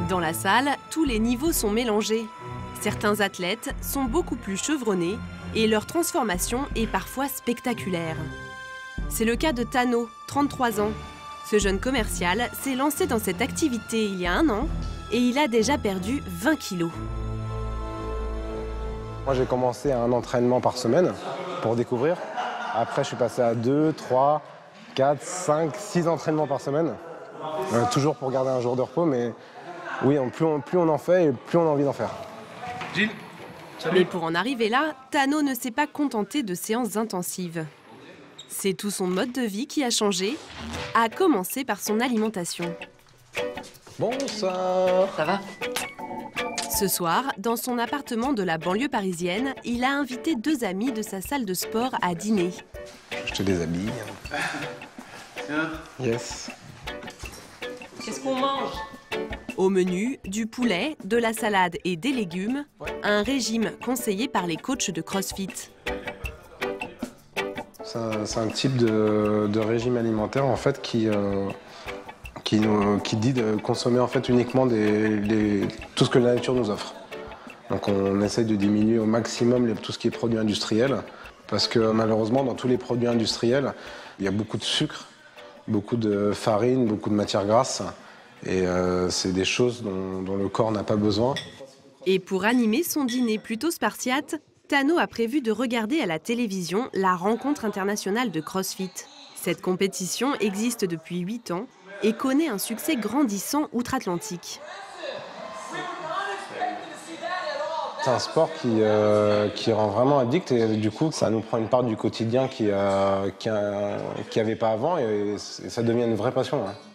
Dans la salle, tous les niveaux sont mélangés. Certains athlètes sont beaucoup plus chevronnés et leur transformation est parfois spectaculaire. C'est le cas de Tano, 33 ans. Ce jeune commercial s'est lancé dans cette activité il y a 1 an et il a déjà perdu 20 kilos. Moi, j'ai commencé à un entraînement par semaine pour découvrir. Après, je suis passé à 2, 3, 4, 5, 6 entraînements par semaine. Toujours pour garder un jour de repos, mais oui, plus on en fait et plus on a envie d'en faire. Gilles, Mais pour en arriver là, Tano ne s'est pas contenté de séances intensives. C'est tout son mode de vie qui a changé, à commencer par son alimentation. Bonsoir. ça va? Ce soir, dans son appartement de la banlieue parisienne, il a invité 2 amis de sa salle de sport à dîner. Je te déshabille. Tiens. Yes. Qu'est-ce qu'on mange? Au menu, du poulet, de la salade et des légumes, un régime conseillé par les coachs de CrossFit. C'est un type de régime alimentaire en fait qui dit de consommer en fait uniquement tout ce que la nature nous offre. Donc on essaie de diminuer au maximum tout ce qui est produits industriels parce que malheureusement dans tous les produits industriels il y a beaucoup de sucre, beaucoup de farine, beaucoup de matières grasses et c'est des choses dont le corps n'a pas besoin. Et pour animer son dîner plutôt spartiate, Tano a prévu de regarder à la télévision la rencontre internationale de CrossFit. Cette compétition existe depuis 8 ans et connaît un succès grandissant outre-Atlantique. C'est un sport qui rend vraiment addict et du coup ça nous prend une part du quotidien qu'il n'y avait pas avant et ça devient une vraie passion. Hein.